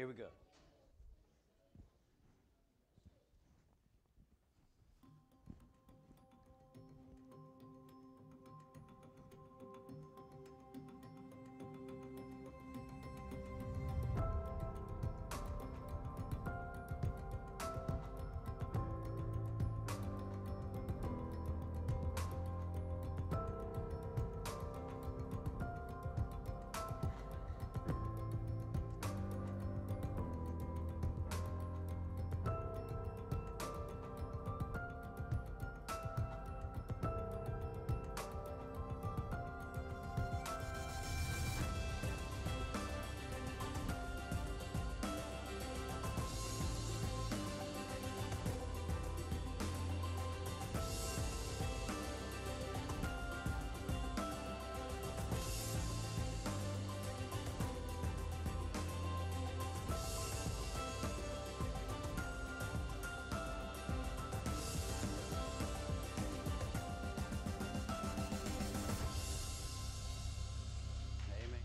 Here we go. Amen.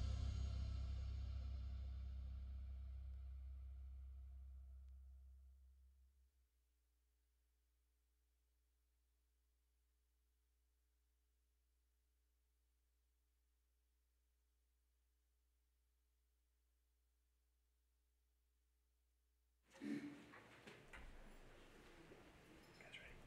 Guys ready?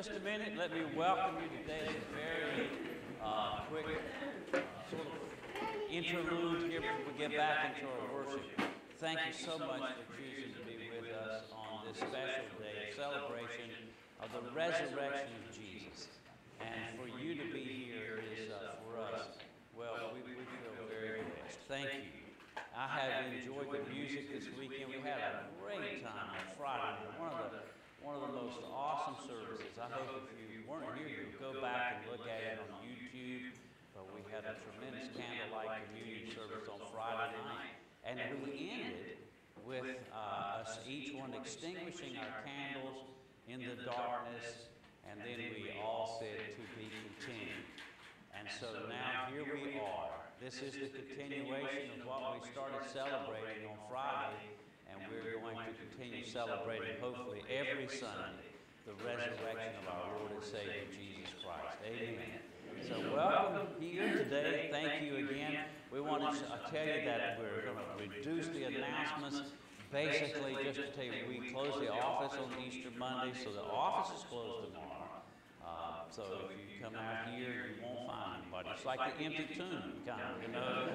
just a minute, let me welcome you today. It's a very quick sort of interlude here before we get back into our worship. Thank you so much for choosing to be with us on this special day, celebration of the resurrection of Jesus. And for you to be here is, for us, well, we feel very blessed. Thank you. I have enjoyed the music this weekend. We had a great time on Friday night. One of the most awesome services. I hope if you weren't here, you'll go back and look at it on YouTube. But we had a tremendous candlelight communion service on Friday night. And we ended with us each one extinguishing our candles in the darkness. And then we all said, "To be continued." And so now here we are. This is the continuation of what we started celebrating on Friday. And we're going to continue celebrating, hopefully, every Sunday, the resurrection of our Lord and Savior, Jesus Christ. Amen. So welcome here today. Thank you again. We want to tell you that we're going to reduce the announcements. Basically, just to tell you, we close the office on Easter Monday, so the office is closed tomorrow. So if you come out here, you won't find anybody. It's like the empty tomb, kind of, you know.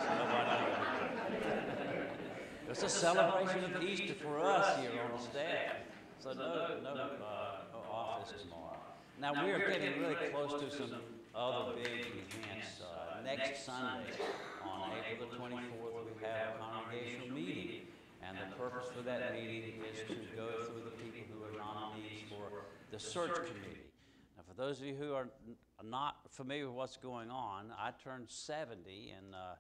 It's a celebration of Easter for us here on the staff. So no office tomorrow. Now we're getting really close to some other big events. Next Sunday, on April the 24th, we have a congregational meeting. And the purpose for that meeting is to go through the people who are nominees for the search committee. Now, for those of you who are not familiar with what's going on, I turned 70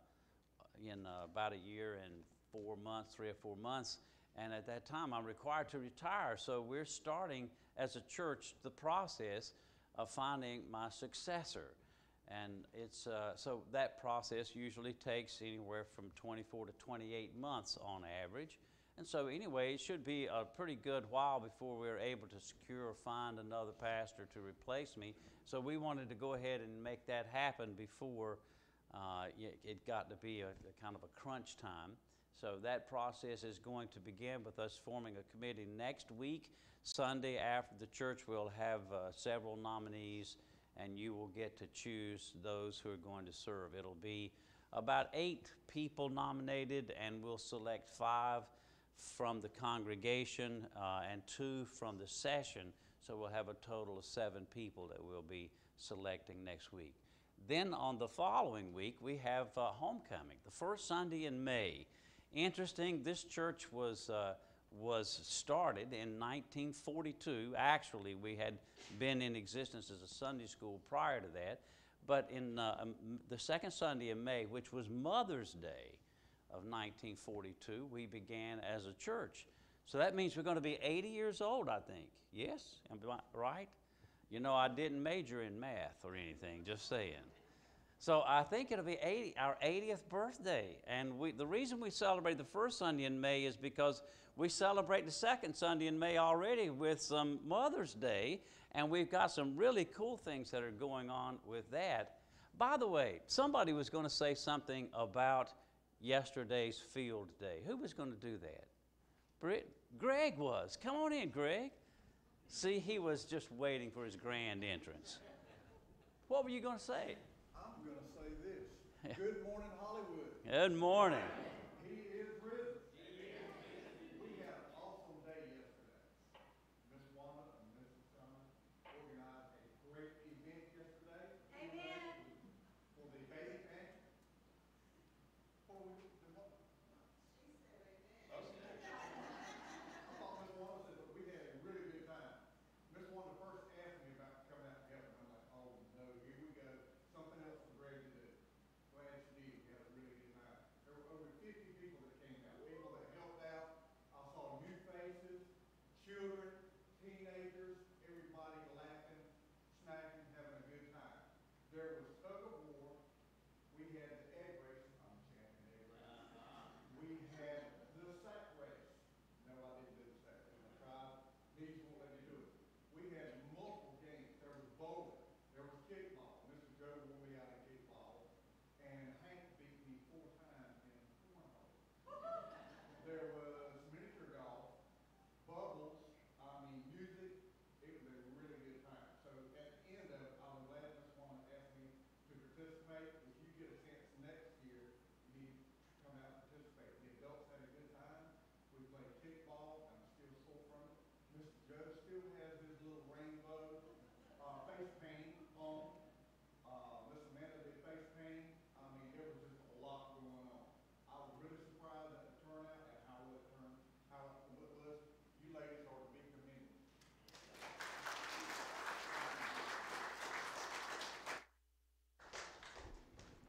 in about a year and 4 months, 3 or 4 months, and at that time I'm required to retire. So we're starting as a church the process of finding my successor, and it's so that process usually takes anywhere from 24 to 28 months on average. And so anyway, it should be a pretty good while before we're able to secure or find another pastor to replace me. So we wanted to go ahead and make that happen before it got to be a kind of a crunch time. So that process is going to begin with us forming a committee next week. Sunday after the church will have several nominees, and you will get to choose those who are going to serve. It'll be about 8 people nominated, and we'll select 5 from the congregation and 2 from the session. So we'll have a total of 7 people that we'll be selecting next week. Then on the following week, we have homecoming, the first Sunday in May. Interesting, this church was started in 1942. Actually, we had been in existence as a Sunday school prior to that. But in the second Sunday in May, which was Mother's Day of 1942, we began as a church. So that means we're going to be 80 years old, I think. Yes? Am I right? You know, I didn't major in math or anything, just saying. So I think it'll be our 80th birthday. And the reason we celebrate the first Sunday in May is because we celebrate the second Sunday in May already with some Mother's Day. And we've got some really cool things that are going on with that. By the way, somebody was going to say something about yesterday's field day. Who was going to do that? Greg was. Come on in, Greg. See, he was just waiting for his grand entrance. What were you going to say? I'm going to say this. Good morning, Hollywood. Good morning. He is risen. We had an awesome day yesterday. Miss Wanda and Mrs. Summer organized a great event yesterday. Amen. For the baby pantry. For the what? She said amen. Okay. I thought Miss Wanda said, but we had a really good time. Miss Wanda first asked me about coming out together, and I'm like, oh no, here we go. Something else for Greg to do. Glad she did. We had a really good time. There were over 50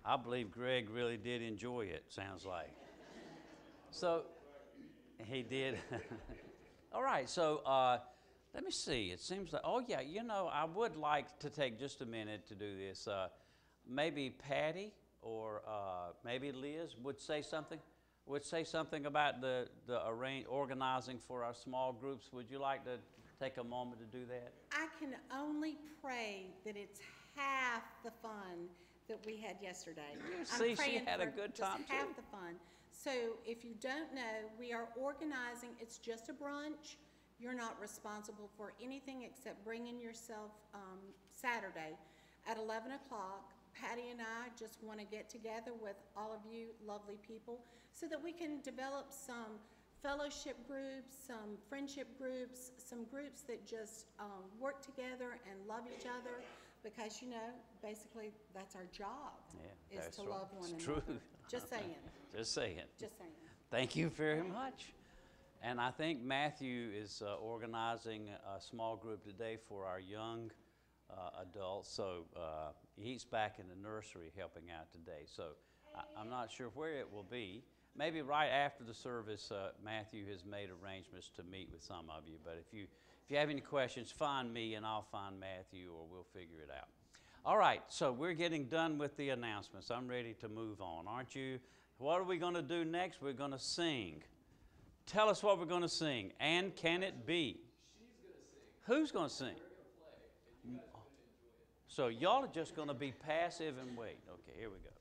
I believe Greg really did enjoy it, sounds like. So, he did. All right, so let me see. It seems like, oh yeah, you know, I would like to take just a minute to do this. Maybe Patty or maybe Liz would say something. Would say something about the organizing for our small groups. Would you like to take a moment to do that? I can only pray that it's half the fun that we had yesterday. You see, she had a good time just half too. the fun. So if you don't know, we are organizing, it's just a brunch. You're not responsible for anything except bringing yourself Saturday at 11 o'clock. Patty and I just want to get together with all of you lovely people so that we can develop some fellowship groups, some friendship groups, some groups that just work together and love each other, because, you know, basically that's our job, Yeah, is that's to right. love one It's another. true. Just saying, Just saying. just saying. Thank you very much. And I think Matthew is organizing a small group today for our young adults. So he's back in the nursery helping out today. So I'm not sure where it will be. Maybe right after the service, Matthew has made arrangements to meet with some of you. But if you have any questions, find me and I'll find Matthew, or we'll figure it out. All right, so we're getting done with the announcements. I'm ready to move on, aren't you? What are we going to do next? We're going to sing. Tell us what we're going to sing. And can it be? She's going to sing. Who's going to sing? We're going to play, and you guys are going to enjoy it. So y'all are just going to be passive and wait. Okay, here we go.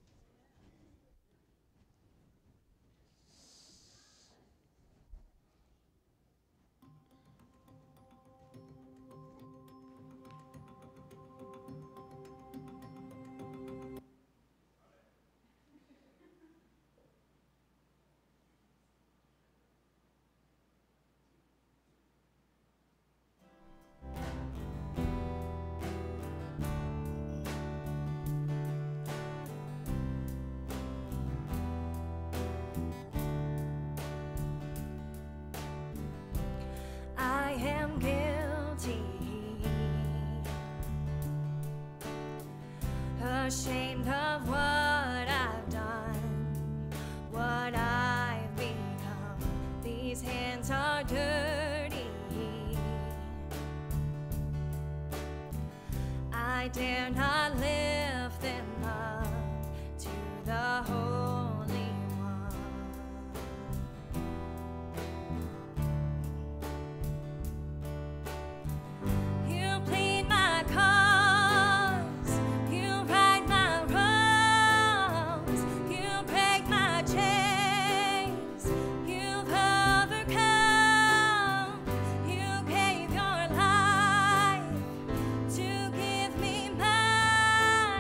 I am guilty, ashamed of what I've done, what I've become. These hands are dirty. I dare not lift them up to the Holy One. You plead my cause, you right my wrongs, you break my chains, you've overcome, you gave your life to give me mine.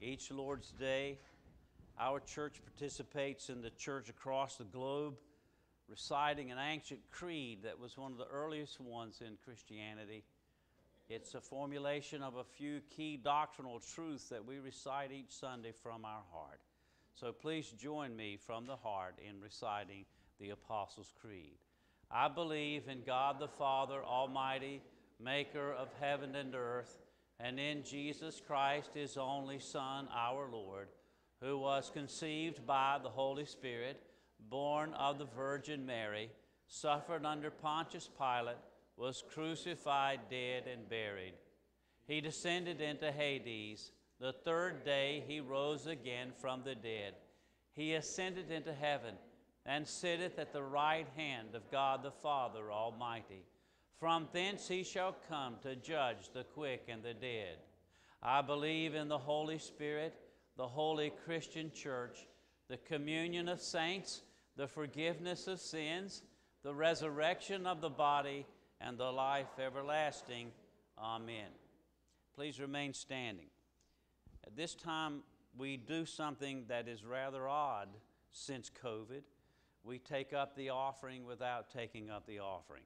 Each Lord's Day, our church participates in the church across the globe, reciting an ancient creed that was one of the earliest ones in Christianity. It's a formulation of a few key doctrinal truths that we recite each Sunday from our heart. So please join me from the heart in reciting the Apostles' Creed. I believe in God the Father Almighty, maker of heaven and earth, and in Jesus Christ, his only Son, our Lord, who was conceived by the Holy Spirit, born of the Virgin Mary, suffered under Pontius Pilate, was crucified, dead, and buried. He descended into Hades. The third day he rose again from the dead. He ascended into heaven and sitteth at the right hand of God the Father Almighty. From thence he shall come to judge the quick and the dead. I believe in the Holy Spirit, the holy Christian church, the communion of saints, the forgiveness of sins, the resurrection of the body, and the life everlasting. Amen. Please remain standing. At this time, we do something that is rather odd since COVID. We take up the offering without taking up the offering.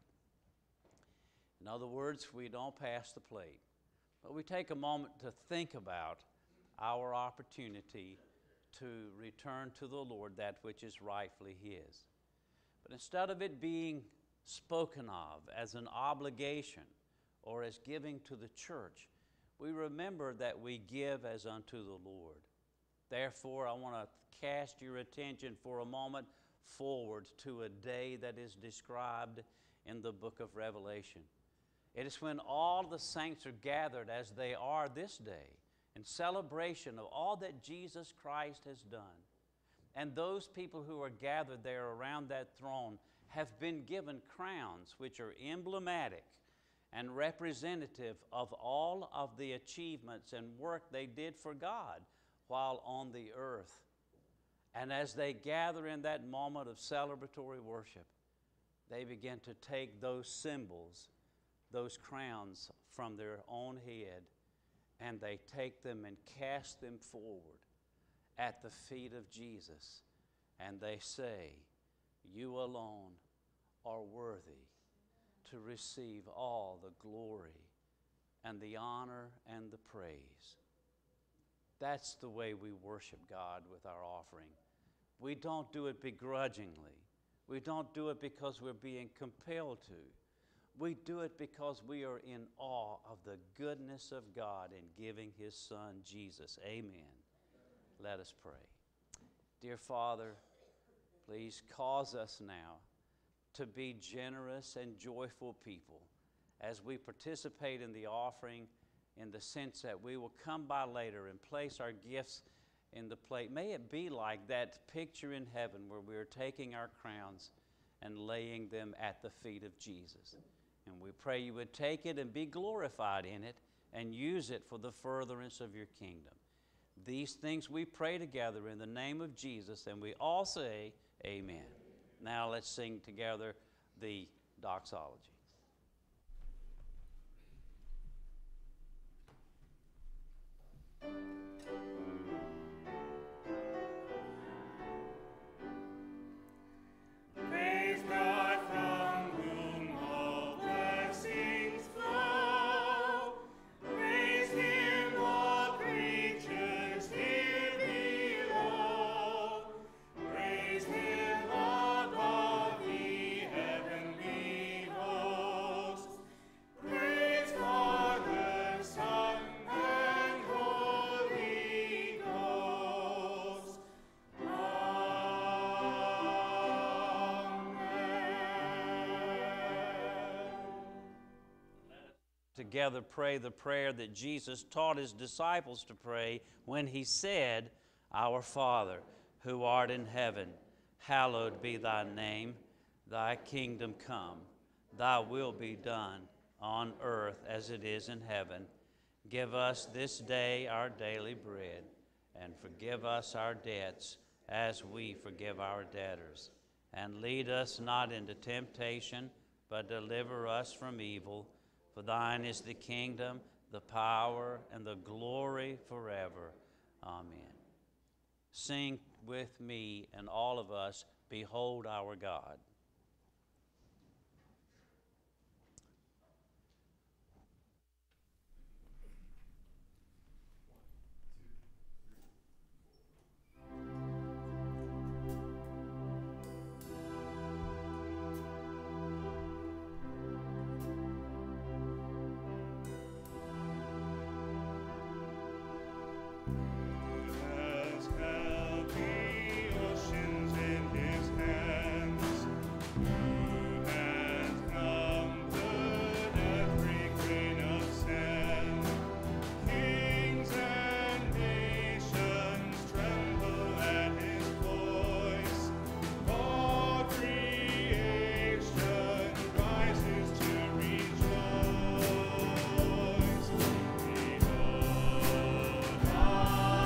In other words, we don't pass the plate, but we take a moment to think about our opportunity to return to the Lord that which is rightfully His. But instead of it being spoken of as an obligation or as giving to the church, we remember that we give as unto the Lord. Therefore, I want to cast your attention for a moment forward to a day that is described in the book of Revelation. It is when all the saints are gathered as they are this day in celebration of all that Jesus Christ has done. And those people who are gathered there around that throne have been given crowns which are emblematic and representative of all of the achievements and work they did for God while on the earth. And as they gather in that moment of celebratory worship, they begin to take those symbols, those crowns from their own head, and they take them and cast them forward at the feet of Jesus. And they say, "You alone are worthy to receive all the glory and the honor and the praise." That's the way we worship God with our offering. We don't do it begrudgingly. We don't do it because we're being compelled to. We do it because we are in awe of the goodness of God in giving His Son, Jesus. Amen. Let us pray. Dear Father, please cause us now to be generous and joyful people as we participate in the offering, in the sense that we will come by later and place our gifts in the plate. May it be like that picture in heaven where we are taking our crowns and laying them at the feet of Jesus. And we pray you would take it and be glorified in it and use it for the furtherance of your kingdom. These things we pray together in the name of Jesus, and we all say amen. Now let's sing together the doxology. Together pray the prayer that Jesus taught His disciples to pray when He said, "Our Father, who art in heaven, hallowed be thy name. Thy kingdom come. Thy will be done on earth as it is in heaven. Give us this day our daily bread, and forgive us our debts as we forgive our debtors. And lead us not into temptation, but deliver us from evil. For thine is the kingdom, the power, and the glory forever. Amen. Sing with me and all of us, Behold our God. Has held the oceans in his hands, who has numbered every grain of sand. Kings and nations tremble at his voice, all creation rises to rejoice. Behold, our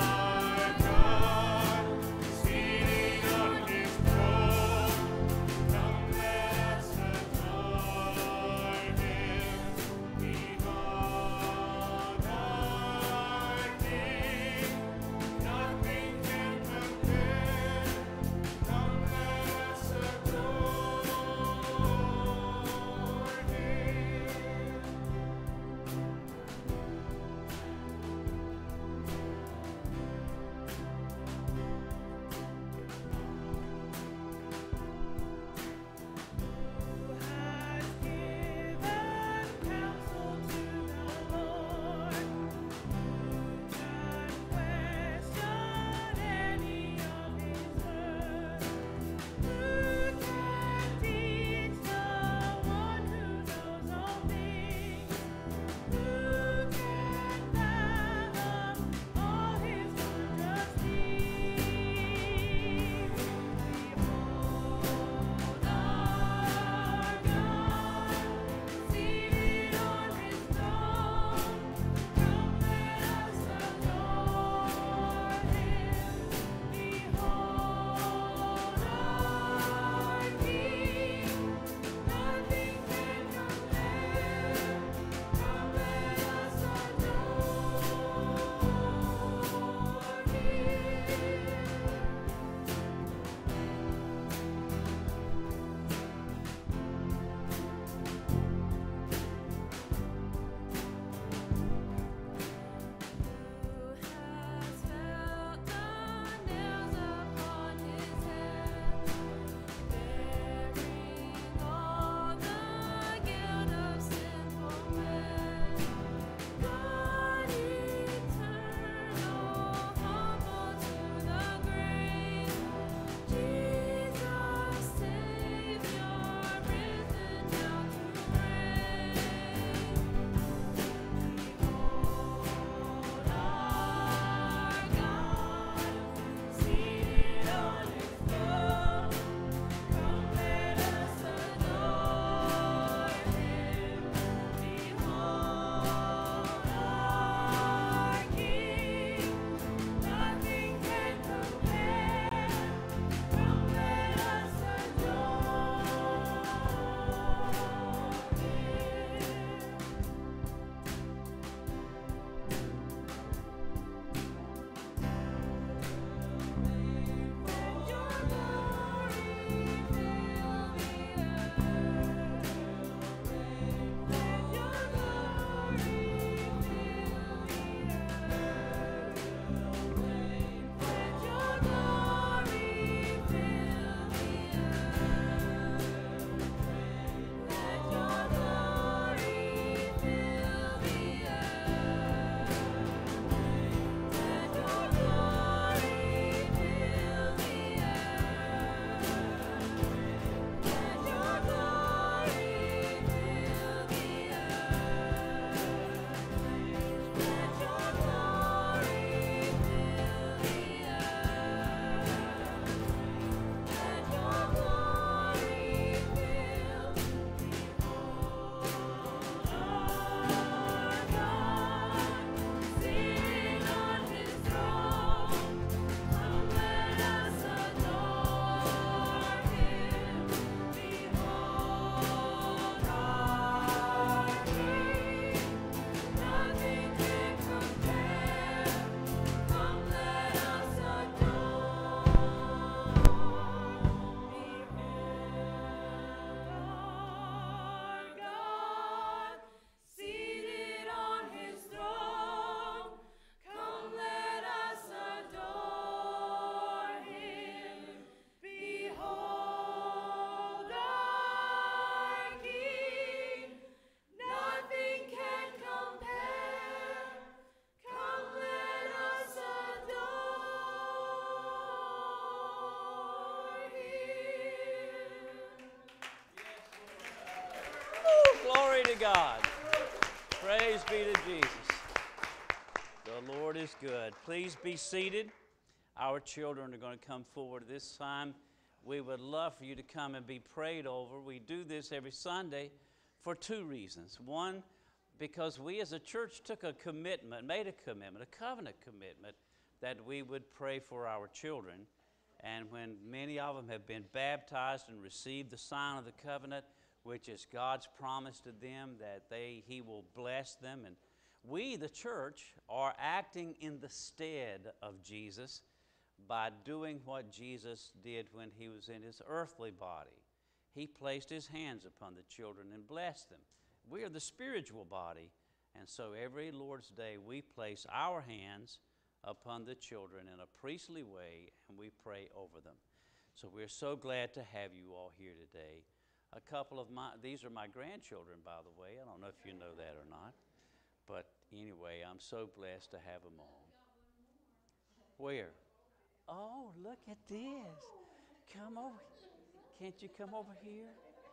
to God. Praise be to Jesus. The Lord is good. Please be seated. Our children are going to come forward this time. We would love for you to come and be prayed over. We do this every Sunday for two reasons. One, because we as a church took a commitment, made a commitment, a covenant commitment, that we would pray for our children. And when many of them have been baptized and received the sign of the covenant, which is God's promise to them that He will bless them. And we, the church, are acting in the stead of Jesus by doing what Jesus did when He was in His earthly body. He placed His hands upon the children and blessed them. We are the spiritual body, and so every Lord's Day we place our hands upon the children in a priestly way, and we pray over them. So we're so glad to have you all here today. A couple of these are my grandchildren, by the way. I don't know if you know that or not, but anyway, I'm so blessed to have them all. Where? Oh, look at this. Come over. Can't you come over here?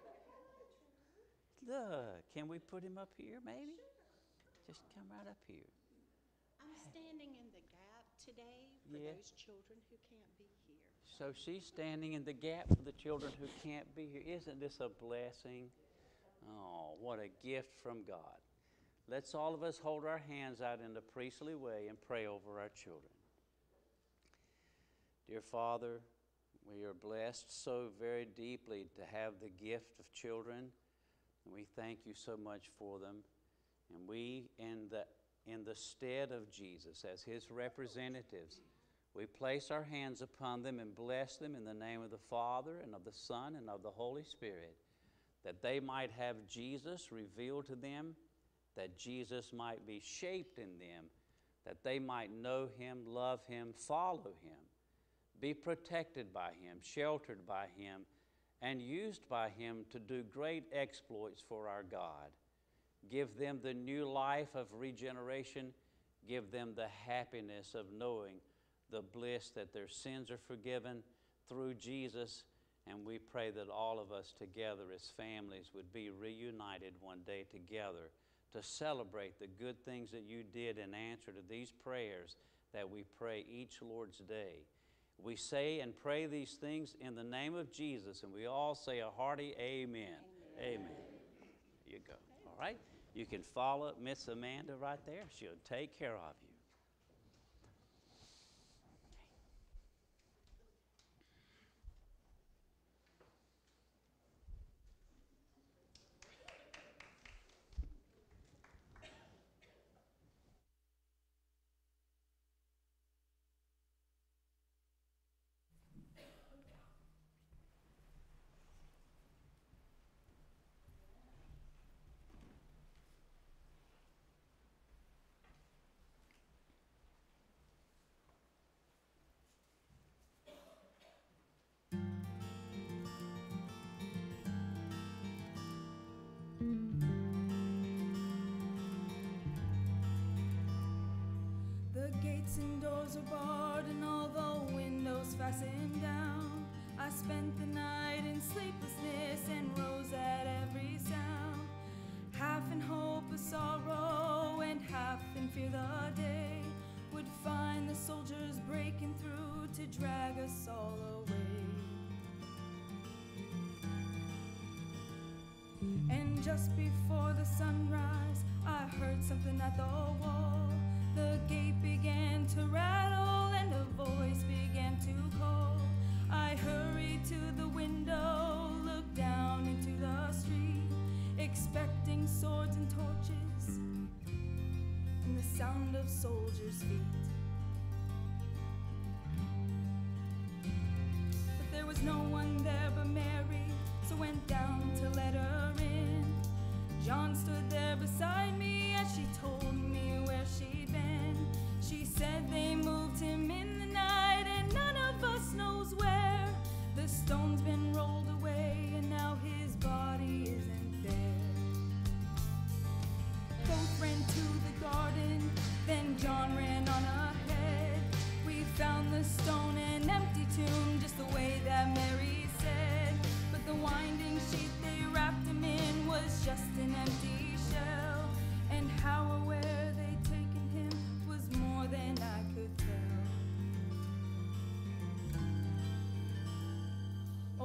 Look, can we put him up here maybe? Just come right up here. I'm standing in the gap today for Yeah. those children who can't be here. So she's standing in the gap for the children who can't be here. Isn't this a blessing? Oh, what a gift from God. Let's all of us hold our hands out in the priestly way and pray over our children. Dear Father, we are blessed so very deeply to have the gift of children. And we thank you so much for them. And we, in the stead of Jesus, as His representatives, we place our hands upon them and bless them in the name of the Father and of the Son and of the Holy Spirit, that they might have Jesus revealed to them, that Jesus might be shaped in them, that they might know Him, love Him, follow Him, be protected by Him, sheltered by Him, and used by Him to do great exploits for our God. Give them the new life of regeneration. Give them the happiness of knowing the bliss that their sins are forgiven through Jesus. And we pray that all of us together as families would be reunited one day together to celebrate the good things that you did in answer to these prayers that we pray each Lord's Day. We say and pray these things in the name of Jesus, and we all say a hearty amen. Amen. Amen. There you go. All right? You can follow Miss Amanda right there. She'll take care of you. The gates and doors are barred and all the windows fastened down. I spent the night in sleeplessness and rose at every sound. Half in hope of sorrow and half in fear the day would find the soldiers breaking through to drag us all away. And just before the sunrise, I heard something at the wall. The gate began to rattle and a voice began to call. I hurried to the window, looked down into the street, expecting swords and torches and the sound of soldiers' feet. But there was no one there but Mary, so went down to let her in. John stood there beside me as she told me where she'd been. She said they moved him in the night and none of us knows where. The stone's been rolled away and now his body isn't there. Both ran to the garden, then John ran on ahead. We found the stone and empty tomb just the way that Mary said. But the winding sheet they wrapped him in was just an empty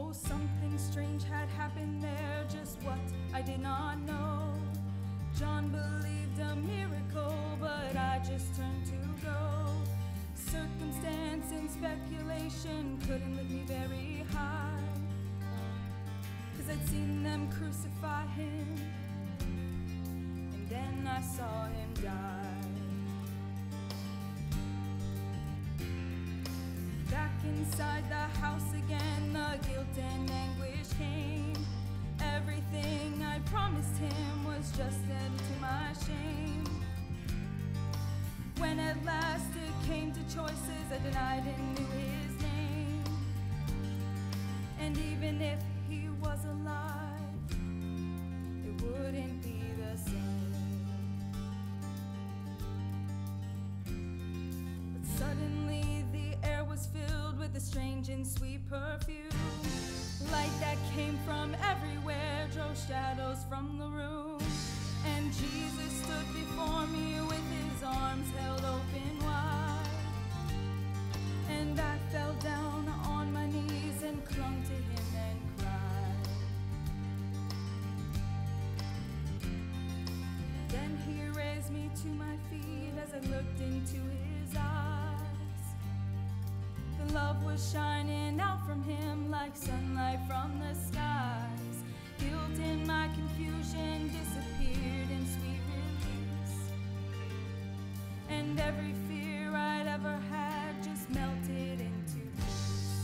Oh, something strange had happened there, just what I did not know. John believed a miracle, but I just turned to go. Circumstance and speculation couldn't lift me very high, 'cause I'd seen them crucify him, and then I saw him die. Back inside the house again, the guilt and anguish came. Everything I promised him was just added to my shame. When at last it came to choices, I denied and knew his name. And even if he was alive, it wouldn't be the same. But suddenly the air was filled with a strange and sweet perfume. Light that came from everywhere drove shadows from the room. And Jesus stood before me with his arms held open wide. And I fell down on my knees and clung to him and cried. Then he raised me to my feet as I looked into his eyes. The love was shining out from him like sunlight from the skies. Guilt in my confusion disappeared in sweet release. And every fear I'd ever had just melted into peace.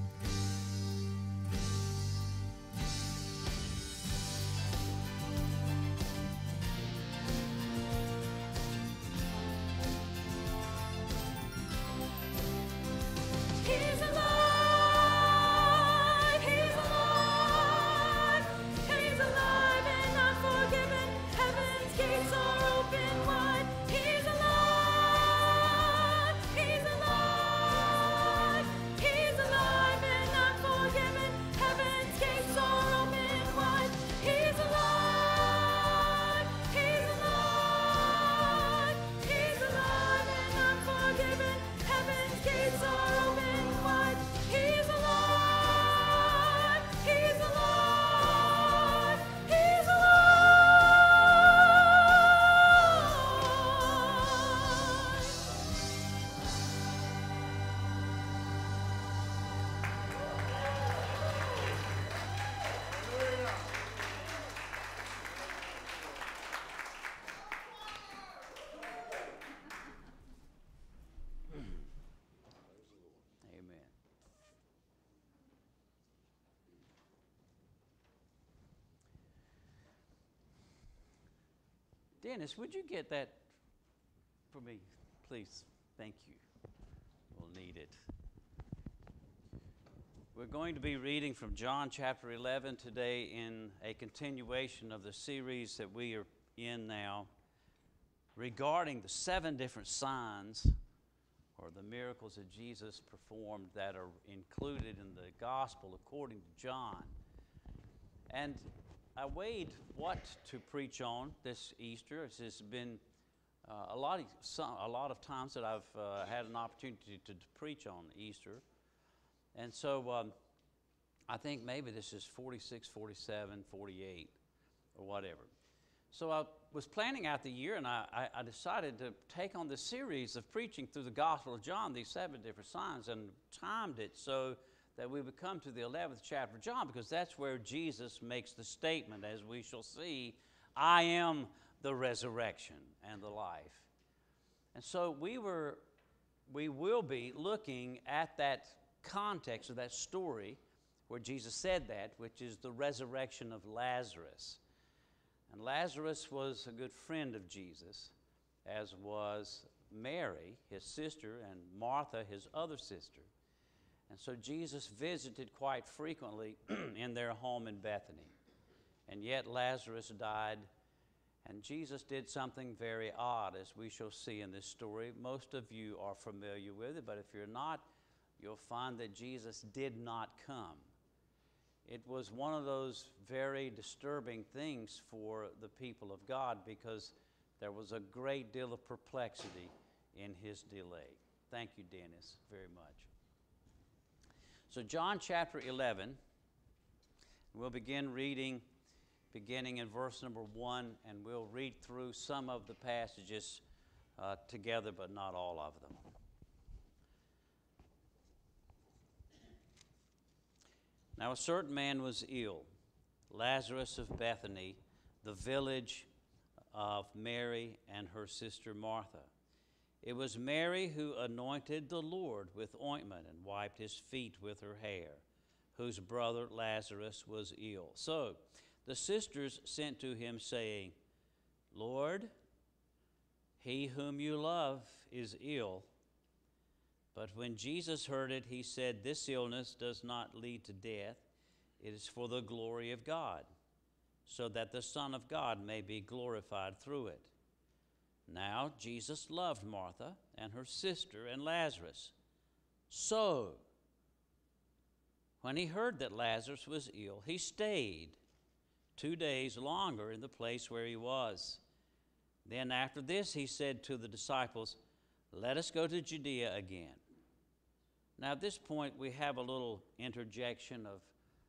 He's alive! He's alive! He's alive and I'm forgiven. Heaven's gates are open wide. He's alive! He's alive! He's alive and I'm forgiven. Heaven's gates are open wide. He's alive! He's alive! He's alive and I'm forgiven. Heaven's gates are open wide. He's alive! He's alive! He's Amen. Dennis, would you get that for me, please? Thank you. We'll need it. We're going to be reading from John chapter 11 today in a continuation of the series that we are in now regarding the 7 different signs or the miracles that Jesus performed that are included in the gospel according to John. And I weighed what to preach on this Easter. It's been a lot of times that I've had an opportunity to preach on Easter. And so I think maybe this is 46, 47, 48, or whatever. So I was planning out the year, and I decided to take on this series of preaching through the Gospel of John, these 7 different signs, and timed it so that we would come to the 11th chapter of John, because that's where Jesus makes the statement, as we shall see, I am the resurrection and the life. And so we will be looking at that context of that story where Jesus said that, which is the resurrection of Lazarus. And Lazarus was a good friend of Jesus, as was Mary, his sister, and Martha, his other sister. And so Jesus visited quite frequently in their home in Bethany. And yet Lazarus died, and Jesus did something very odd, as we shall see in this story. Most of you are familiar with it, but if you're not, you'll find that Jesus did not come. It was one of those very disturbing things for the people of God, because there was a great deal of perplexity in his delay. Thank you, Dennis, very much. So John chapter 11, We'll begin reading beginning in verse number 1, and we'll read through some of the passages together, but not all of them. Now a certain man was ill, Lazarus of Bethany, the village of Mary and her sister Martha. It was Mary who anointed the Lord with ointment and wiped his feet with her hair, whose brother Lazarus was ill. So the sisters sent to him, saying, Lord, he whom you love is ill. But when Jesus heard it, he said, This illness does not lead to death. It is for the glory of God, so that the Son of God may be glorified through it. Now Jesus loved Martha and her sister and Lazarus. So when he heard that Lazarus was ill, he stayed 2 days longer in the place where he was. Then after this he said to the disciples, Let us go to Judea again. Now at this point we have a little interjection of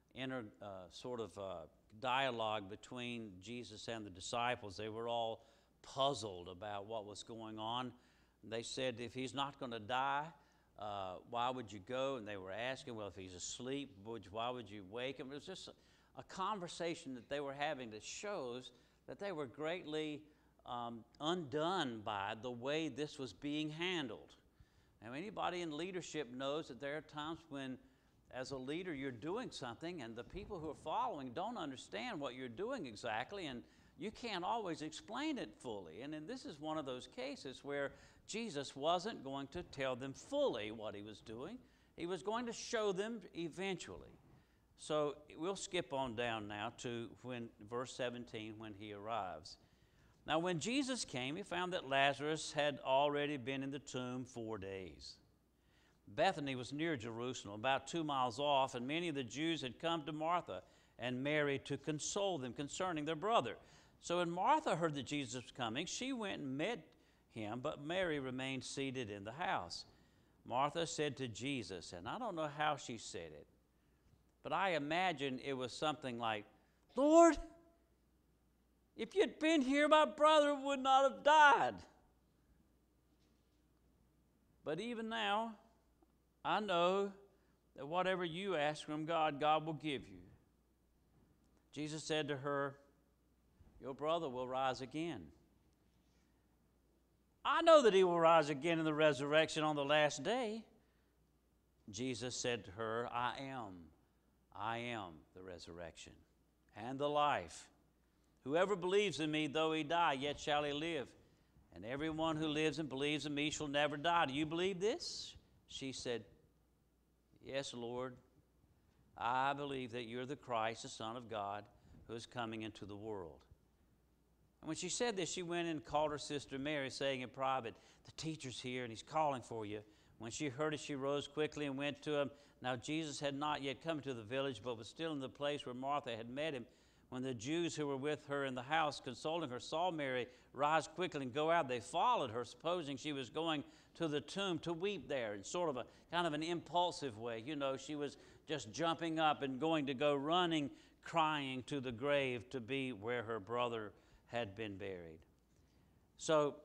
dialogue between Jesus and the disciples. They were all puzzled about what was going on. They said, if he's not going to die, why would you go? And they were asking, well, if he's asleep, why would you wake him? It was just a conversation that they were having that shows that they were greatly undone by the way this was being handled. Now, anybody in leadership knows that there are times when, as a leader, you're doing something and the people who are following don't understand what you're doing exactly, and you can't always explain it fully. And then this is one of those cases where Jesus wasn't going to tell them fully what he was doing. He was going to show them eventually. So we'll skip on down now to verse 17, when he arrives. Now when Jesus came, he found that Lazarus had already been in the tomb 4 days. Bethany was near Jerusalem, about 2 miles off, and many of the Jews had come to Martha and Mary to console them concerning their brother. So when Martha heard that Jesus was coming, she went and met him, but Mary remained seated in the house. Martha said to Jesus, and I don't know how she said it, but I imagine it was something like, Lord, if you'd been here, my brother would not have died. But even now, I know that whatever you ask from God, God will give you. Jesus said to her, Your brother will rise again. I know that he will rise again in the resurrection on the last day. Jesus said to her, I am the resurrection and the life. Whoever believes in me, though he die, yet shall he live. And everyone who lives and believes in me shall never die. Do you believe this? She said, Yes, Lord. I believe that you're the Christ, the Son of God, who is coming into the world. And when she said this, she went and called her sister Mary, saying in private, The teacher's here, and he's calling for you. When she heard it, she rose quickly and went to him. Now Jesus had not yet come to the village, but was still in the place where Martha had met him. When the Jews who were with her in the house, consoling her, saw Mary rise quickly and go out, they followed her, supposing she was going to the tomb to weep there, in sort of a kind of an impulsive way. You know, she was just jumping up and going to go running, crying to the grave to be where her brother had been buried. So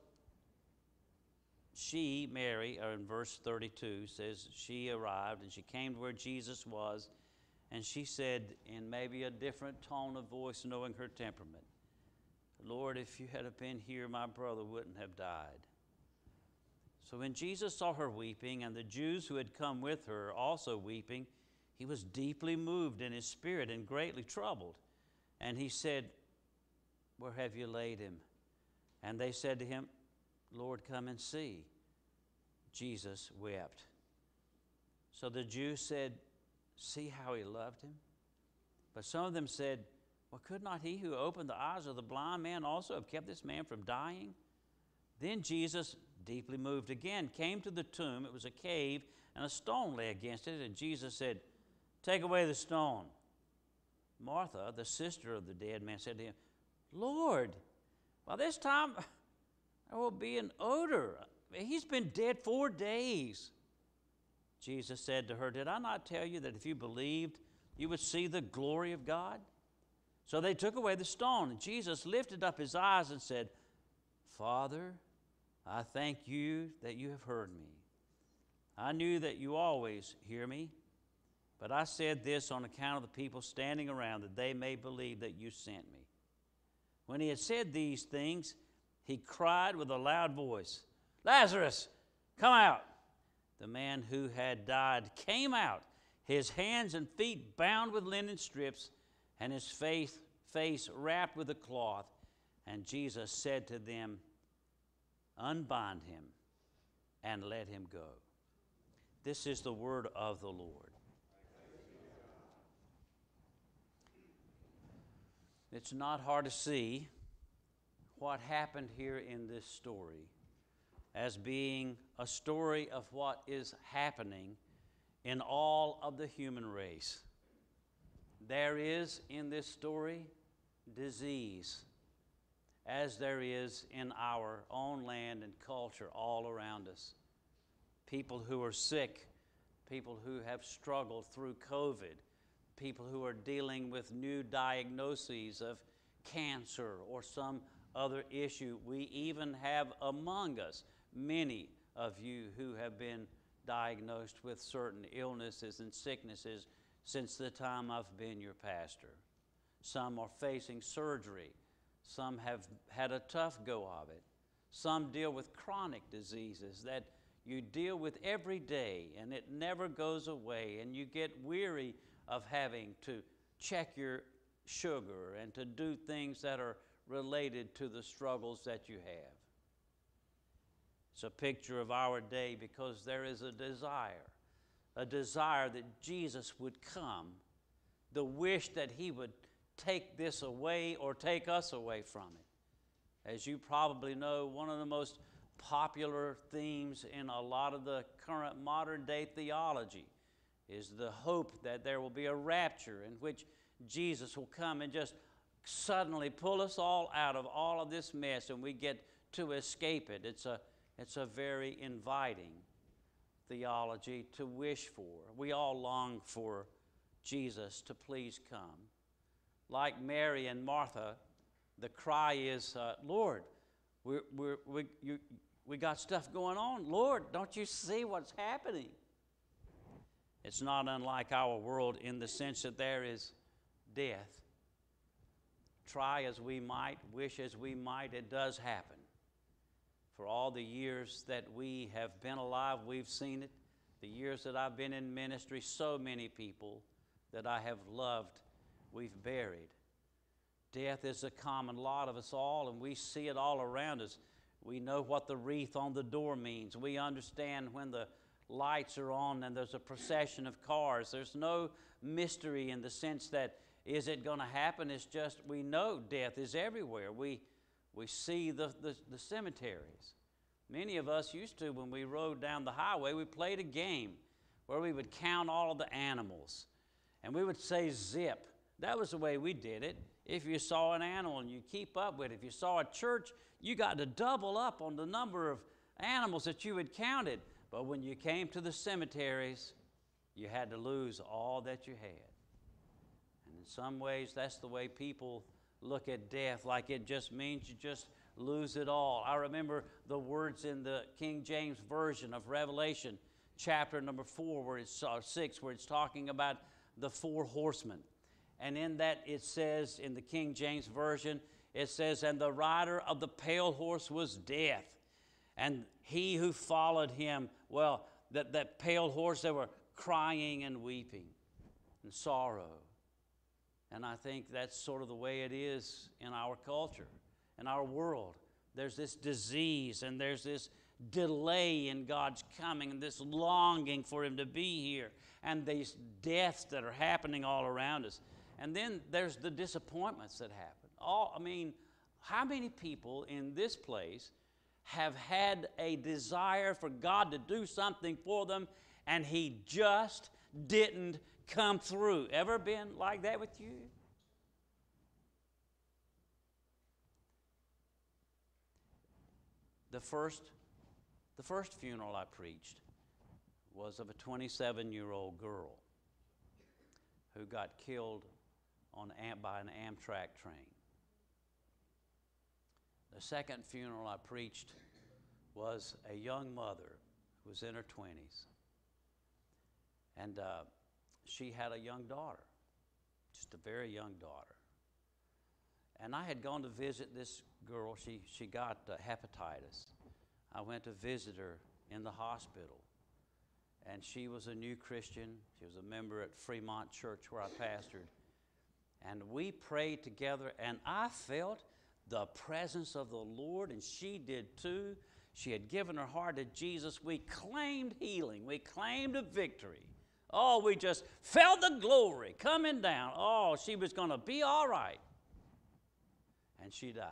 she, Mary, in verse 32, says she arrived and she came to where Jesus was, and she said in maybe a different tone of voice, knowing her temperament, Lord, if you had been here, my brother wouldn't have died. So when Jesus saw her weeping, and the Jews who had come with her also weeping, he was deeply moved in his spirit and greatly troubled. And he said, Where have you laid him? And they said to him, Lord, come and see. Jesus wept. So the Jews said, See how he loved him? But some of them said, Well, could not he who opened the eyes of the blind man also have kept this man from dying? Then Jesus, deeply moved again, came to the tomb. It was a cave, and a stone lay against it. And Jesus said, Take away the stone. Martha, the sister of the dead man, said to him, Lord, by this time there will be an odor. He's been dead 4 days. Jesus said to her, Did I not tell you that if you believed, you would see the glory of God? So they took away the stone, and Jesus lifted up his eyes and said, Father, I thank you that you have heard me. I knew that you always hear me, but I said this on account of the people standing around, that they may believe that you sent me. When he had said these things, he cried with a loud voice, Lazarus, come out! The man who had died came out, his hands and feet bound with linen strips, and his face wrapped with a cloth. And Jesus said to them, Unbind him and let him go. This is the word of the Lord. It's not hard to see what happened here in this story as being a story of what is happening in all of the human race. There is in this story disease, as there is in our own land and culture all around us. People who are sick, people who have struggled through COVID, people who are dealing with new diagnoses of cancer or some other issue. We even have among us many of you who have been diagnosed with certain illnesses and sicknesses since the time I've been your pastor. Some are facing surgery. Some have had a tough go of it. Some deal with chronic diseases that you deal with every day and it never goes away, and you get weary of having to check your sugar and to do things that are related to the struggles that you have. It's a picture of our day because there is a desire that Jesus would come, the wish that he would take this away or take us away from it. As you probably know, one of the most popular themes in a lot of the current modern day theology is the hope that there will be a rapture in which Jesus will come and just suddenly pull us all out of all of this mess and we get to escape it. It's a very inviting theology to wish for. We all long for Jesus to please come. Like Mary and Martha, the cry is, Lord, we got stuff going on. Lord, don't you see what's happening? It's not unlike our world in the sense that there is death. Try as we might, wish as we might, it does happen. For all the years that we have been alive, we've seen it. The years that I've been in ministry, so many people that I have loved, we've buried. Death is a common lot of us all, and we see it all around us. We know what the wreath on the door means. We understand when the lights are on and there's a procession of cars. There's no mystery in the sense that, is it going to happen? It's just we know death is everywhere. We see the cemeteries. Many of us used to, when we rode down the highway, we played a game where we would count all of the animals. And we would say zip. That was the way we did it. If you saw an animal and you keep up with it, if you saw a church, you got to double up on the number of animals that you had counted. But when you came to the cemeteries, you had to lose all that you had. And in some ways, that's the way people look at death, like it just means you just lose it all. I remember the words in the King James Version of Revelation, chapter number 4, where it's 6, where it's talking about the 4 horsemen. And in that it says, in the King James Version, it says, and the rider of the pale horse was Death. And he who followed him, well, that pale horse, they were crying and weeping and sorrow. And I think that's sort of the way it is in our culture, in our world. There's this disease and there's this delay in God's coming and this longing for him to be here and these deaths that are happening all around us. And then there's the disappointments that happen. How many people in this place have had a desire for God to do something for them and he just didn't come through? Ever been like that with you? The first funeral I preached was of a 27-year-old girl who got killed by an Amtrak train. The second funeral I preached was a young mother who was in her 20s. And she had a young daughter, just a very young daughter. And I had gone to visit this girl. She got hepatitis. I went to visit her in the hospital. And she was a new Christian. She was a member at Fremont Church where I pastored. And we prayed together, and I felt the presence of the Lord, and she did too. She had given her heart to Jesus. We claimed healing. We claimed a victory. Oh, we just felt the glory coming down. Oh, she was going to be all right. And she died.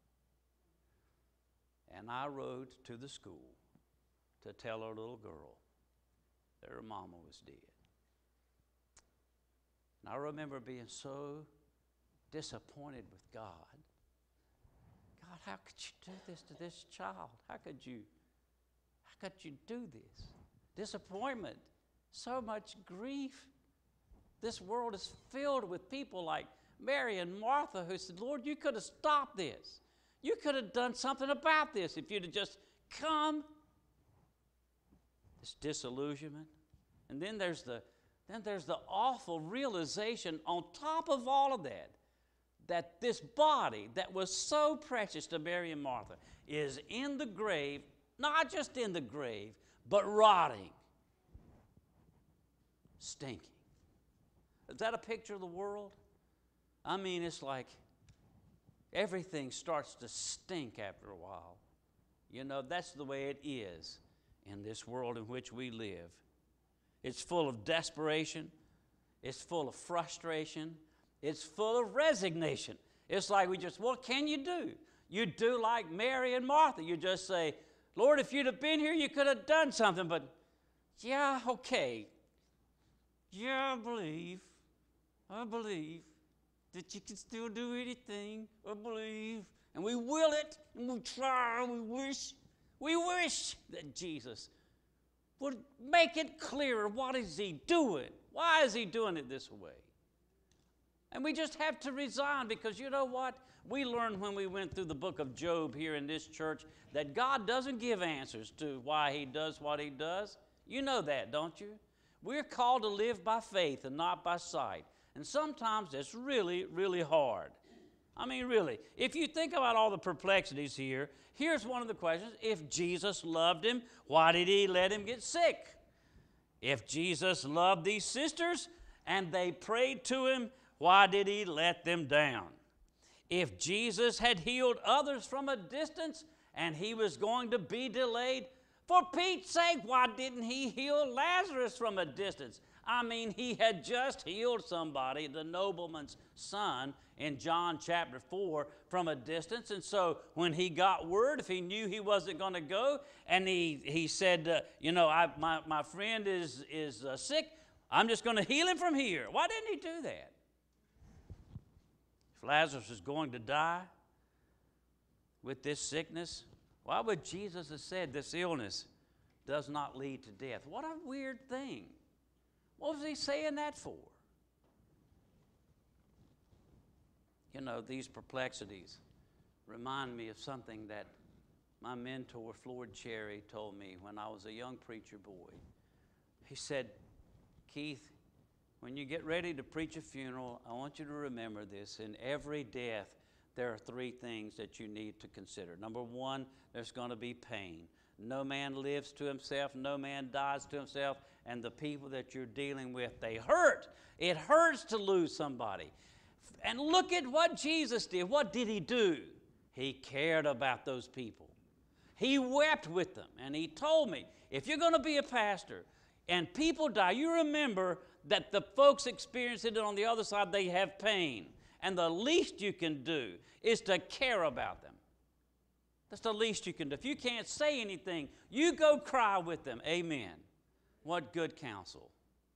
And I rode to the school to tell her little girl that her mama was dead. And I remember being so disappointed with God. God, how could you do this to this child? How could you do this? Disappointment, so much grief. This world is filled with people like Mary and Martha who said, Lord, you could have stopped this. You could have done something about this if you'd have just come. This disillusionment. And then there's the awful realization on top of all of that, that this body that was so precious to Mary and Martha is in the grave, not just in the grave, but rotting, stinking. Is that a picture of the world? I mean, it's like everything starts to stink after a while. You know, that's the way it is in this world in which we live. It's full of desperation. It's full of frustration. It's full of resignation. It's like what can you do? You do like Mary and Martha. You just say, Lord, if you'd have been here, you could have done something. But, yeah, okay. Yeah, I believe that you can still do anything. I believe. And we will it, and we try, and we wish that Jesus would make it clearer. What is he doing? Why is he doing it this way? And we just have to resign, because you know what? We learned when we went through the book of Job here in this church that God doesn't give answers to why he does what he does. You know that, don't you? We're called to live by faith and not by sight. And sometimes it's really, really hard. I mean, really. If you think about all the perplexities here, here's one of the questions. If Jesus loved him, why did he let him get sick? If Jesus loved these sisters and they prayed to him, why did he let them down? If Jesus had healed others from a distance and he was going to be delayed, for Pete's sake, why didn't he heal Lazarus from a distance? I mean, he had just healed somebody, the nobleman's son, in John chapter 4 from a distance. And so when he got word, if he knew he wasn't going to go, and he said, my friend is sick, I'm just going to heal him from here. Why didn't he do that? If Lazarus is going to die with this sickness, why would Jesus have said this illness does not lead to death? What a weird thing. What was he saying that for? You know, these perplexities remind me of something that my mentor, Floyd Cherry, told me when I was a young preacher boy. He said, Keith, when you get ready to preach a funeral, I want you to remember this. In every death, there are three things that you need to consider. Number one, there's going to be pain. No man lives to himself. No man dies to himself. And the people that you're dealing with, they hurt. It hurts to lose somebody. And look at what Jesus did. What did he do? He cared about those people. He wept with them. And he told me, if you're going to be a pastor and people die, you remember that the folks experiencing it on the other side, they have pain. And the least you can do is to care about them. That's the least you can do. If you can't say anything, you go cry with them. Amen. What good counsel.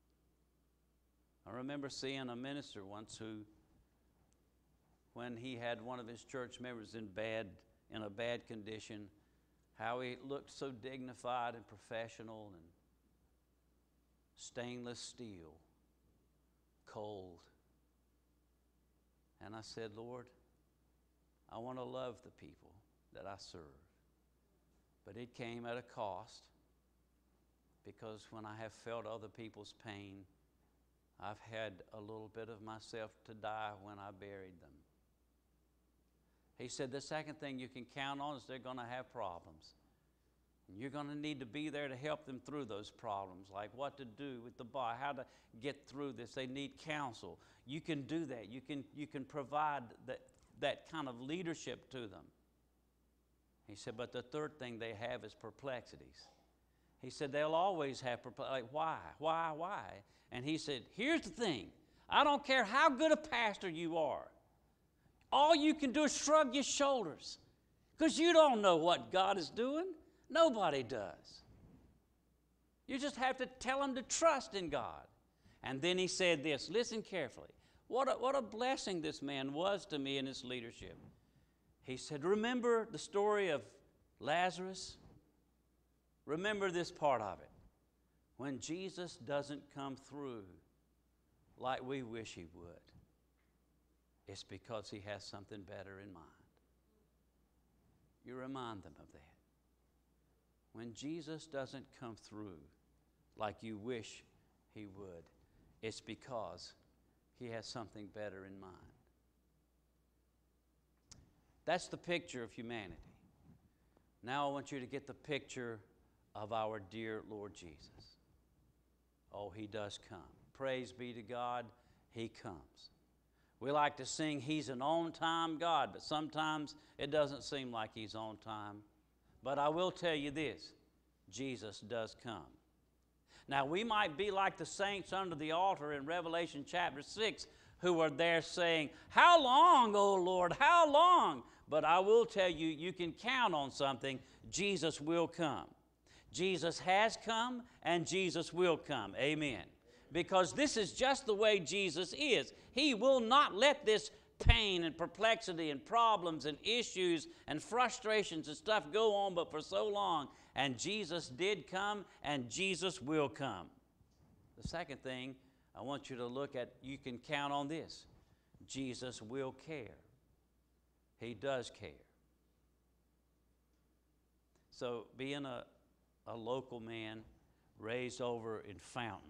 I remember seeing a minister once who, when he had one of his church members in a bad condition, how he looked so dignified and professional and stainless steel. cold. And I said, Lord, I want to love the people that I serve. But it came at a cost, because when I have felt other people's pain, I've had a little bit of myself to die when I buried them. He said the second thing you can count on is they're going to have problems. And you're going to need to be there to help them through those problems, like what to do with the body, how to get through this. They need counsel. You can do that. You can provide that kind of leadership to them. He said, but the third thing they have is perplexities. He said, they'll always have perplexities. Like, why? And he said, here's the thing. I don't care how good a pastor you are. All you can do is shrug your shoulders, because you don't know what God is doing. Nobody does. You just have to tell them to trust in God. And then he said this, listen carefully. What a blessing this man was to me in his leadership. He said, remember the story of Lazarus? Remember this part of it. When Jesus doesn't come through like we wish he would, it's because he has something better in mind. You remind them of that. When Jesus doesn't come through like you wish he would, it's because he has something better in mind. That's the picture of humanity. Now I want you to get the picture of our dear Lord Jesus. Oh, he does come. Praise be to God, he comes. We like to sing, he's an on-time God, but sometimes it doesn't seem like he's on time. But I will tell you this, Jesus does come. Now, we might be like the saints under the altar in Revelation chapter 6 who are there saying, how long, O Lord, how long? But I will tell you, you can count on something. Jesus will come. Jesus has come, and Jesus will come. Amen. Because this is just the way Jesus is. He will not let this pain and perplexity and problems and issues and frustrations and stuff go on but for so long. And Jesus did come, and Jesus will come. The second thing I want you to look at, you can count on this. Jesus will care. He does care. So being a local man raised over in Fountain,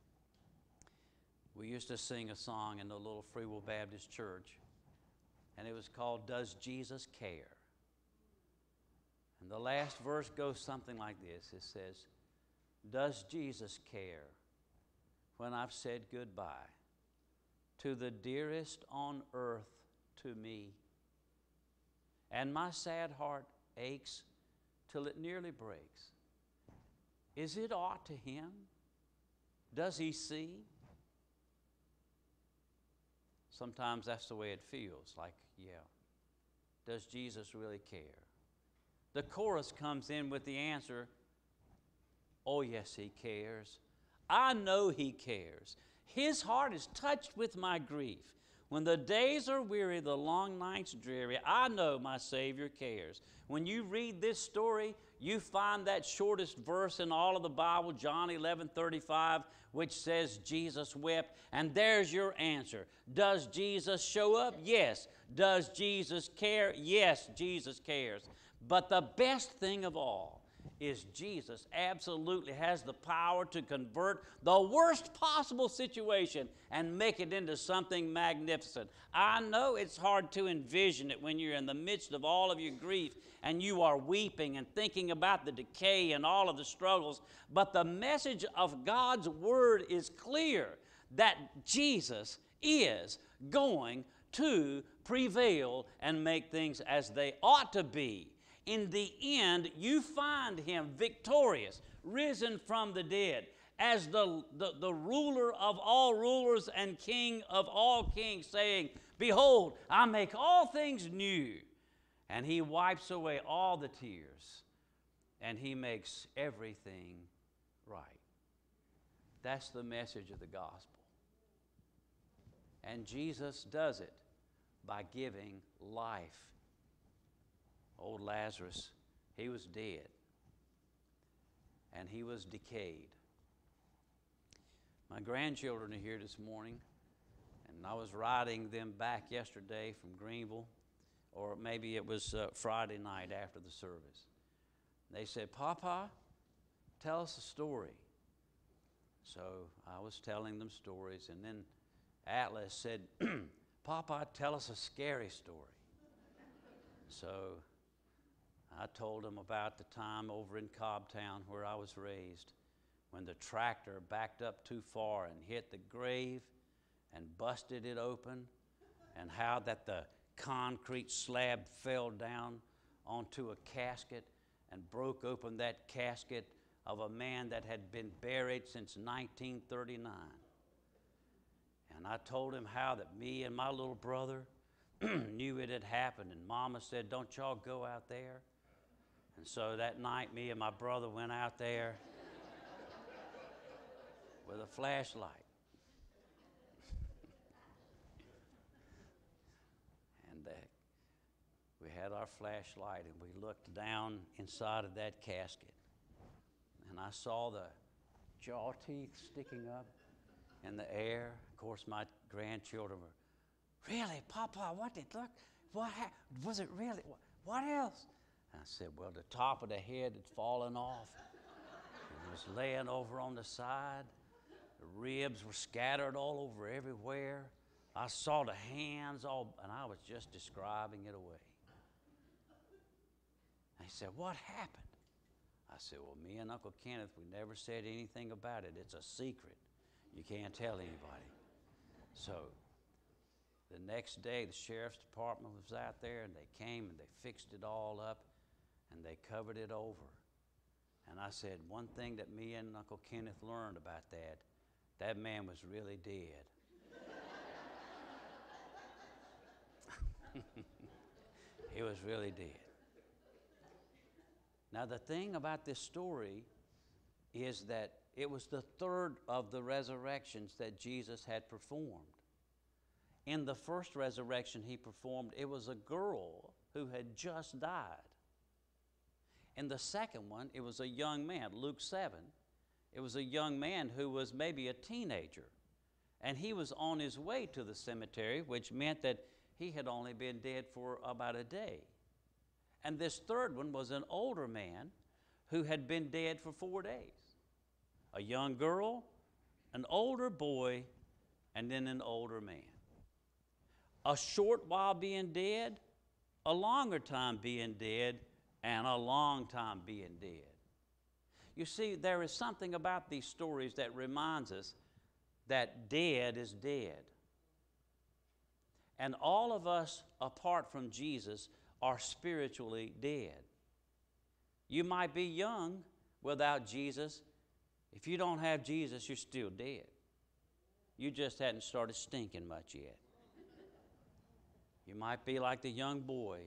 we used to sing a song in the little Free Will Baptist Church, and it was called, Does Jesus Care? And the last verse goes something like this. It says, does Jesus care when I've said goodbye to the dearest on earth to me? And my sad heart aches till it nearly breaks. Is it aught to him? Does he see? Sometimes that's the way it feels, like, yeah. Does Jesus really care? The chorus comes in with the answer, oh yes, he cares. I know he cares. His heart is touched with my grief. When the days are weary, the long nights dreary, I know my Savior cares. When you read this story, you find that shortest verse in all of the Bible, John 11:35, which says Jesus wept. And there's your answer. Does Jesus show up? Yes. Does Jesus care? Yes, Jesus cares. But the best thing of all is Jesus absolutely has the power to convert the worst possible situation and make it into something magnificent. I know it's hard to envision it when you're in the midst of all of your grief and you are weeping and thinking about the decay and all of the struggles, but the message of God's Word is clear that Jesus is going to prevail and make things as they ought to be. In the end, you find him victorious, risen from the dead, as the ruler of all rulers and king of all kings, saying, behold, I make all things new. And he wipes away all the tears, and he makes everything right. That's the message of the gospel. And Jesus does it by giving life. Old Lazarus, he was dead, and he was decayed. My grandchildren are here this morning, And I was riding them back yesterday from Greenville, or maybe it was Friday night after the service. They said, "Papa, tell us a story." So I was telling them stories, and then Atlas said, "Papa, tell us a scary story." So I told them about the time over in Cobbtown where I was raised, when the tractor backed up too far and hit the grave and busted it open, and how that the concrete slab fell down onto a casket and broke open that casket of a man that had been buried since 1939. And I told him how that me and my little brother knew it had happened, and Mama said, "Don't y'all go out there?" And so that night, me and my brother went out there with a flashlight. And we had our flashlight, and we looked down inside of that casket. And I saw the jaw teeth sticking up in the air. Of course, my grandchildren were, "Really, Papa, what did look? What was it really? What else?" And I said, "Well, the top of the head had fallen off. It was laying over on the side. The ribs were scattered all over everywhere. I saw the hands all," and I was just describing it away. And he said, "What happened?" I said, "Well, me and Uncle Kenneth, we never said anything about it. It's a secret. You can't tell anybody." So the next day, the sheriff's department was out there, and they came and they fixed it all up, and they covered it over. And I said, one thing that me and Uncle Kenneth learned about that man was really dead. He was really dead. Now, the thing about this story is that it was the third of the resurrections that Jesus had performed. In the first resurrection he performed, it was a girl who had just died. In the second one, it was a young man, Luke 7. It was a young man who was maybe a teenager, and he was on his way to the cemetery, which meant that he had only been dead for about a day. And this third one was an older man who had been dead for 4 days. A young girl, an older boy, and then an older man. A short while being dead, a longer time being dead, and a long time being dead. You see, there is something about these stories that reminds us that dead is dead. And all of us, apart from Jesus, are spiritually dead. You might be young without Jesus. If you don't have Jesus, you're still dead. You just hadn't started stinking much yet. You might be like the young boy.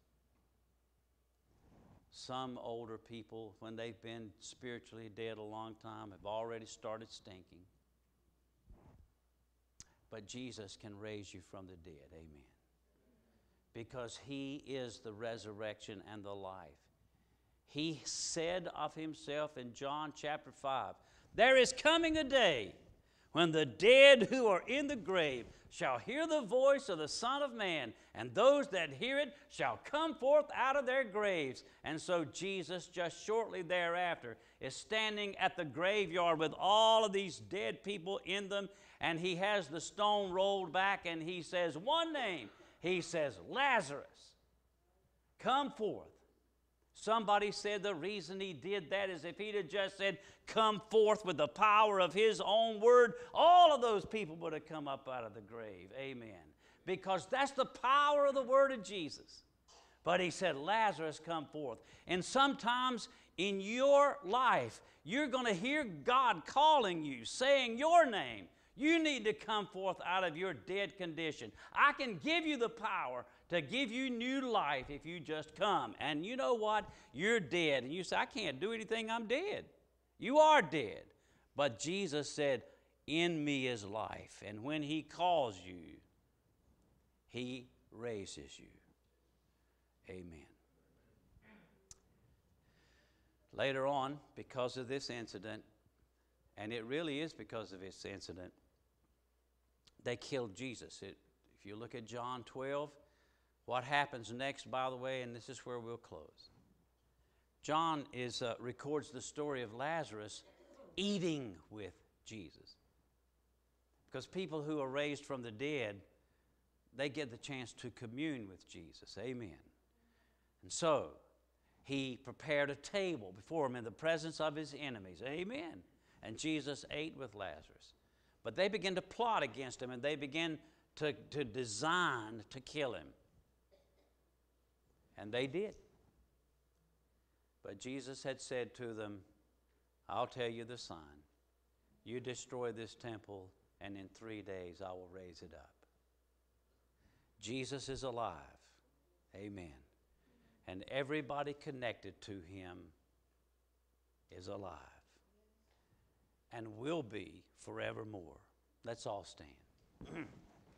Some older people, when they've been spiritually dead a long time, have already started stinking. But Jesus can raise you from the dead, amen. Because he is the resurrection and the life. He said of himself in John chapter 5, "There is coming a day when the dead who are in the grave shall hear the voice of the Son of Man, and those that hear it shall come forth out of their graves." And so Jesus, just shortly thereafter, is standing at the graveyard with all of these dead people in them, and he has the stone rolled back, and he says one name. He says, "Lazarus, come forth." Somebody said the reason he did that is if he'd have just said, "Come forth," with the power of his own word, all of those people would have come up out of the grave. Amen. Because that's the power of the word of Jesus. But he said, "Lazarus, come forth." And sometimes in your life, you're going to hear God calling you, saying your name. You need to come forth out of your dead condition. I can give you the power to give you new life if you just come. And you know what? You're dead. And you say, "I can't do anything, I'm dead." You are dead. But Jesus said, "In me is life." And when he calls you, he raises you. Amen. Later on, because of this incident, and it really is because of this incident, they killed Jesus. If you look at John 12, what happens next, by the way, and this is where we'll close. John records the story of Lazarus eating with Jesus. Because people who are raised from the dead, they get the chance to commune with Jesus. Amen. And so, he prepared a table before him in the presence of his enemies. Amen. And Jesus ate with Lazarus. But they began to plot against him, and they began to design to kill him. And they did. But Jesus had said to them, I'll tell you the sign. You destroy this temple, and in 3 days I will raise it up. Jesus is alive. Amen. And everybody connected to him is alive and will be forevermore. Let's all stand.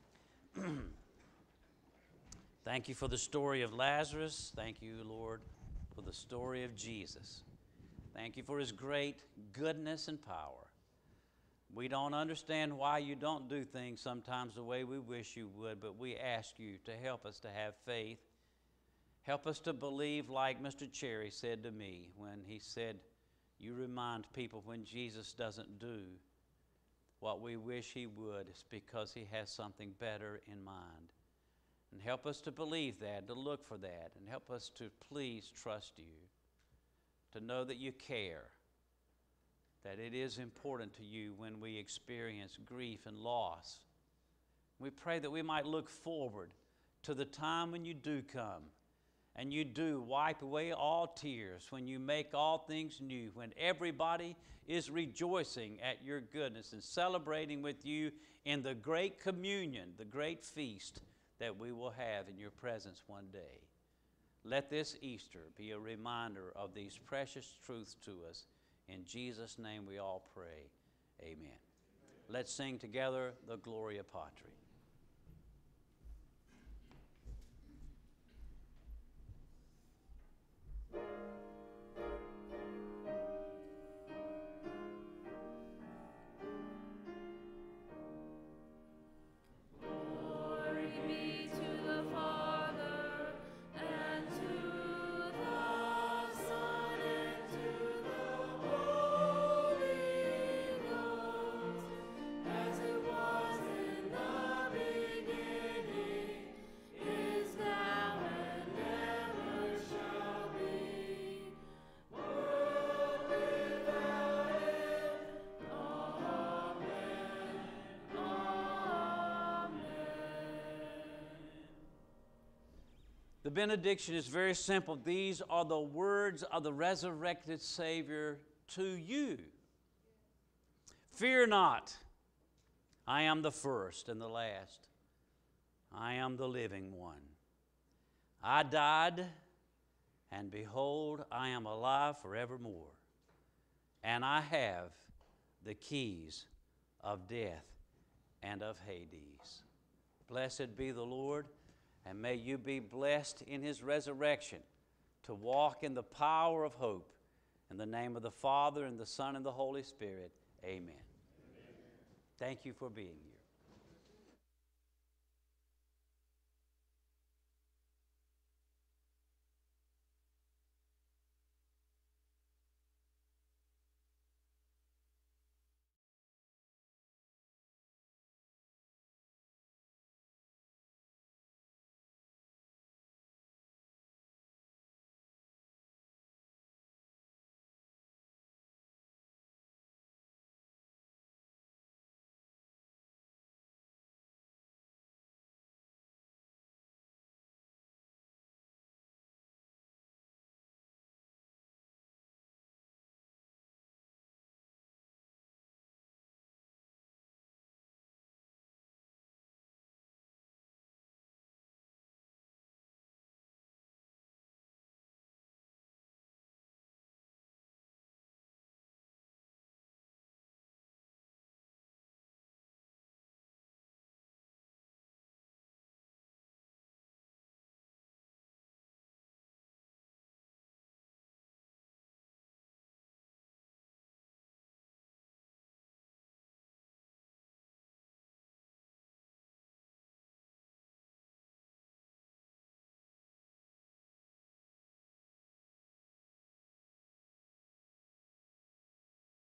Thank you for the story of Lazarus. Thank you, Lord, for the story of Jesus. Thank you for his great goodness and power. We don't understand why you don't do things sometimes the way we wish you would, but we ask you to help us to have faith. Help us to believe like Mr. Cherry said to me when he said, you remind people when Jesus doesn't do what we wish he would, it's because he has something better in mind. And help us to believe that, to look for that, and help us to please trust you, to know that you care, that it is important to you when we experience grief and loss. We pray that we might look forward to the time when you do come and you do wipe away all tears, when you make all things new, when everybody is rejoicing at your goodness and celebrating with you in the great communion, the great feast that we will have in your presence one day. Let this Easter be a reminder of these precious truths to us. In Jesus' name we all pray. Amen. Let's sing together the Gloria Patri. The benediction is very simple. These are the words of the resurrected Savior to you. Fear not, I am the first and the last. I am the living one. I died, and behold, I am alive forevermore. And I have the keys of death and of Hades. Blessed be the Lord. And may you be blessed in his resurrection to walk in the power of hope. In the name of the Father, and the Son, and the Holy Spirit, amen. Thank you for being here.